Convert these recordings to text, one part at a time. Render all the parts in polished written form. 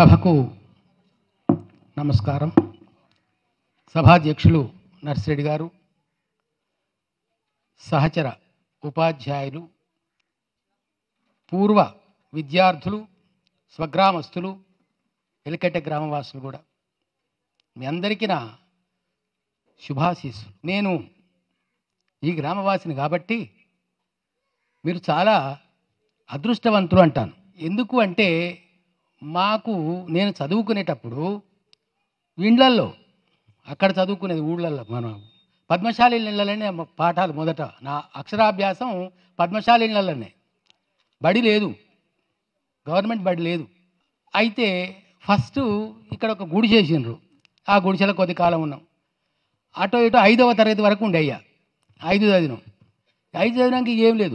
సభకు నమస్కారం. సభాధ్యక్షులు నర్సిరెడ్డి గారు, సహచర ఉపాధ్యాయులు, పూర్వ విద్యార్థులు, స్వగ్రామస్తులు, ఎలికట్టె గ్రామవాసులు కూడా మీ అందరికీ నా శుభాశీస్సులు. నేను ఈ గ్రామవాసిని కాబట్టి మీరు చాలా అదృష్టవంతులు అంటాను. ఎందుకు అంటే నేను చదువుకునేటప్పుడు ఇండ్లల్లో, అక్కడ చదువుకునేది ఊళ్ళల్లో, మనం పద్మశాలి ఇళ్ళలోనే పాఠాలు. మొదట నా అక్షరాభ్యాసం పద్మశాలి ఇళ్ళలోనే. బడి లేదు, గవర్నమెంట్ బడి లేదు. అయితే ఫస్ట్ ఇక్కడ ఒక గుడి చేసిండ్రు. ఆ గుడిసెలో కొద్ది కాలం ఉన్నాం. అటో ఇటో 5వ తరగతి వరకు ఉండే. 5 చదివినాం. 5 చదివినాక ఏం లేదు.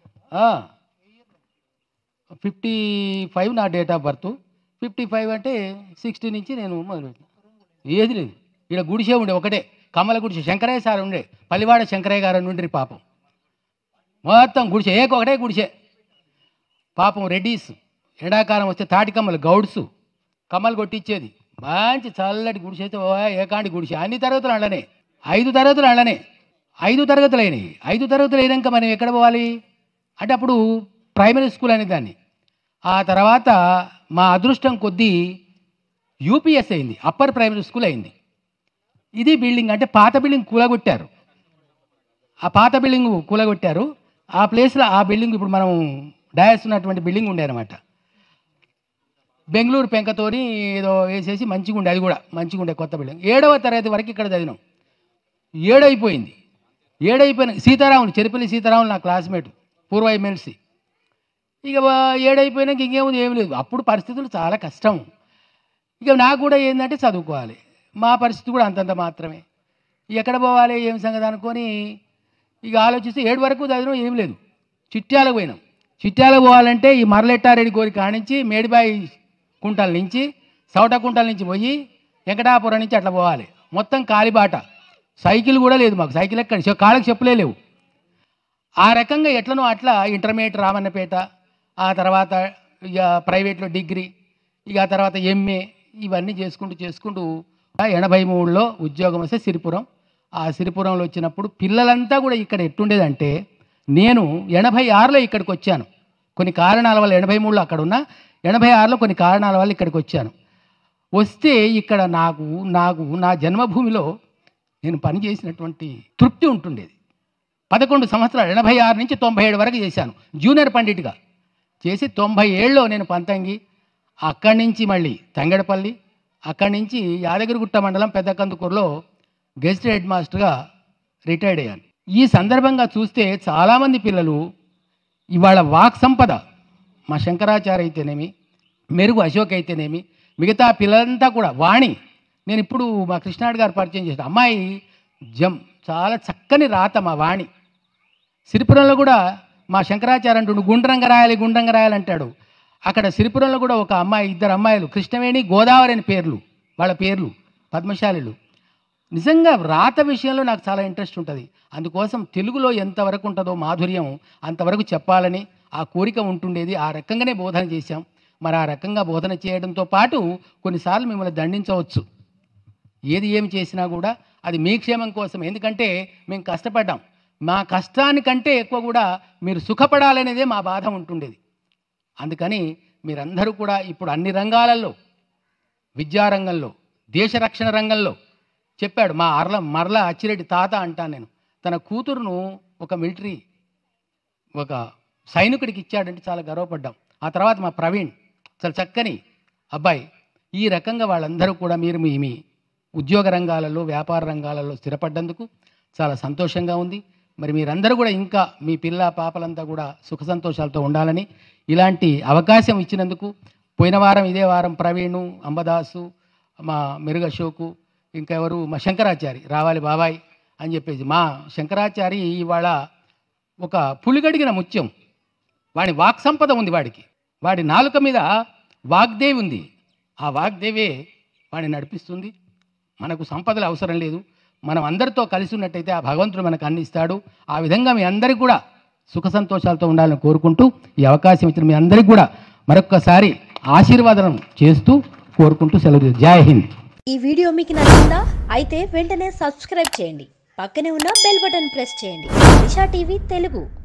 55 నా డేట్ ఆఫ్ బర్త్. 55 అంటే 60 నుంచి నేను మొదలుపెట్టిన. ఏది లేదు. ఇక్కడ గుడిసే ఉండే, ఒకటే కమ్మల గుడిసే. శంకరయ్య సార్ ఉండే, పల్లివాడ శంకరయ్య గారు నుండి పాపం మొత్తం గుడిసే, ఒకటే గుడిసే. పాపం రెడ్డీస్ ఎండాకాలం వస్తే తాటి కమ్మలు, గౌడ్స్ కమ్మలు కొట్టించేది. మంచి చల్లటి గుడిసె అయితే ఏకాండి గుడిసె. అన్ని తరగతులు అండనే, 5 తరగతులు అండనే. 5 తరగతులు అయినాయి. 5 తరగతులు అయినాక మనం ఎక్కడ పోవాలి అంటే అప్పుడు ప్రైమరీ స్కూల్ అనే దాన్ని. ఆ తర్వాత మా అదృష్టం కొద్దీ యూపీఎస్ అయింది, అప్పర్ ప్రైమరీ స్కూల్ అయింది. ఇది బిల్డింగ్ అంటే పాత బిల్డింగ్ కూలగొట్టారు. ఆ పాత బిల్డింగ్ కూలగొట్టారు. ఆ ప్లేస్లో ఆ బిల్డింగ్ ఇప్పుడు మనం డయాస్ ఉన్నటువంటి బిల్డింగ్ ఉండే అనమాట. బెంగళూరు పెంకతోని ఏదో వేసేసి మంచిగా ఉండే, అది కూడా మంచిగా ఉండే కొత్త బిల్డింగ్. 7వ తరగతి వరకు ఇక్కడ చదివినాం. 7 అయిపోయింది. 7 అయిపోయిన సీతారాములు, చెరిపల్లి సీతారాములు నా క్లాస్మేట్, పూర్వ ఎమ్మెల్సీ. ఇక 7 అయిపోయినాక ఇంకేముంది, ఏమి లేదు. అప్పుడు పరిస్థితులు చాలా కష్టం. ఇక నాకు కూడా ఏంటంటే చదువుకోవాలి. మా పరిస్థితి కూడా అంతంత మాత్రమే. ఎక్కడ పోవాలి ఏం సంగతి అనుకొని ఇక ఆలోచిస్తే 7 వరకు చదివినాం, ఏం లేదు. చిట్యాలకు పోయినాం. చిట్యాలకు పోవాలంటే ఈ మరలెట్టారెడ్డి గోరి కానించి మేడిబాయి కుంటల నుంచి, సౌట కుంటల నుంచి పోయి వెంకటాపురం నుంచి అట్లా పోవాలి. మొత్తం కాలిబాట. సైకిల్ కూడా లేదు మాకు. సైకిల్ ఎక్కడ, కాళ్ళకి చెప్పులే లేవు. ఆ రకంగా ఎట్లనో అట్లా ఇంటర్మీడియట్ రామన్నపేట, ఆ తర్వాత ఇక ప్రైవేట్లో డిగ్రీ, ఇక ఆ తర్వాత ఎంఏ, ఇవన్నీ చేసుకుంటూ 83లో ఉద్యోగం వస్తే సిరిపురం. ఆ సిరిపురంలో వచ్చినప్పుడు పిల్లలంతా కూడా ఇక్కడ ఎట్టుండేదంటే, నేను 86లో ఇక్కడికి వచ్చాను. కొన్ని కారణాల వల్ల 83లో అక్కడ ఉన్నా, 86లో కొన్ని కారణాల వల్ల ఇక్కడికి వచ్చాను. వస్తే ఇక్కడ నాకు నా జన్మభూమిలో నేను పనిచేసినటువంటి తృప్తి ఉంటుండేది. 11 సంవత్సరాలు, 86 నుంచి 97 వరకు చేశాను జూనియర్ పండిట్గా. చేసి 97లో నేను పంతంగి, అక్కడి నుంచి మళ్ళీ తంగడపల్లి, అక్కడి నుంచి యాదగిరిగుట్ట మండలం పెద్దకందుకూరులో గెస్ట్ హెడ్ మాస్టర్గా రిటైర్డ్ అయ్యాను. ఈ సందర్భంగా చూస్తే చాలామంది పిల్లలు ఇవాళ వాక్ సంపద, మా శంకరాచార్య అయితేనేమి, మెరుగు అశోక్ అయితేనేమి, మిగతా పిల్లలంతా కూడా వాణి. నేను ఇప్పుడు మా కృష్ణాడు గారు పరిచయం చేసిన అమ్మాయి చాలా చక్కని రాత మా వాణి. సిరిపురంలో కూడా మా శంకరాచార్య అంటుండు గుండ్రంగా రాయాలి అంటాడు. అక్కడ సిరిపురంలో కూడా ఒక అమ్మాయి, 2 అమ్మాయిలు, కృష్ణవేణి, గోదావరి అని పేర్లు, వాళ్ళ పేర్లు పద్మశాలిలు. నిజంగా రాత విషయంలో నాకు చాలా ఇంట్రెస్ట్ ఉంటుంది. అందుకోసం తెలుగులో ఎంతవరకు ఉంటుందో మాధుర్యం అంతవరకు చెప్పాలని ఆ కోరిక ఉంటుండేది. ఆ రకంగానే బోధన చేశాం. మరి ఆ రకంగా బోధన చేయడంతో పాటు కొన్నిసార్లు మిమ్మల్ని దండించవచ్చు. ఏమి చేసినా కూడా అది మీ క్షేమం కోసం. ఎందుకంటే మేము కష్టపడ్డాం. మా కష్టానికంటే ఎక్కువ కూడా మీరు సుఖపడాలనేదే మా బాధ ఉంటుండేది. అందుకని మీరందరూ కూడా ఇప్పుడు అన్ని రంగాలలో, విద్యారంగంలో, దేశ రక్షణ రంగంలో చెప్పాడు మా మరల అచ్చిరెడ్డి తాత అంటాను నేను. తన కూతురును ఒక మిలిటరీ, ఒక సైనికుడికి ఇచ్చాడంటే చాలా గర్వపడ్డాం. ఆ తర్వాత మా ప్రవీణ్ చాలా చక్కని అబ్బాయి. ఈ రకంగా వాళ్ళందరూ కూడా మీరు మీ ఉద్యోగ రంగాలలో, వ్యాపార రంగాలలో స్థిరపడ్డందుకు చాలా సంతోషంగా ఉంది. మరి మీరందరూ కూడా ఇంకా మీ పిల్ల పాపలంతా కూడా సుఖ సంతోషాలతో ఉండాలని ఇలాంటి అవకాశం ఇచ్చినందుకు, పోయిన వారం ఇదే వారం ప్రవీణు, అంబదాసు, మా మెరుగు అశోకు, ఇంకా ఎవరు మా శంకరాచారి రావాలి బాబాయ్ అని చెప్పేసి, మా శంకరాచారి ఇవాళ ఒక పులిగడిగిన ముత్యం. వాడి వాక్ సంపద ఉంది వాడికి. వాడి నాలుక మీద వాగ్దేవి ఉంది. ఆ వాగ్దేవే వాడిని నడిపిస్తుంది. మనకు సంపదలు అవసరం లేదు. మనం అందరితో కలిసి ఉన్నట్టయితే ఆ భగవంతుడు మనకు అన్ని ఇస్తాడు. ఆ విధంగా మీ అందరికీ కూడా సుఖ సంతోషాలతో ఉండాలని కోరుకుంటూ ఈ అవకాశం ఇచ్చిన మీ అందరికీ కూడా మరొక్కసారి ఆశీర్వాదం చేస్తూ కోరుకుంటూ సెలవు. జై హింద్. ఈ వీడియో మీకు నచ్చిందా? అయితే వెంటనే సబ్స్క్రైబ్ చేయండి, పక్కనే ఉన్న బెల్ బటన్ ప్రెస్ చేయండి. దిశా టీవీ తెలుగు.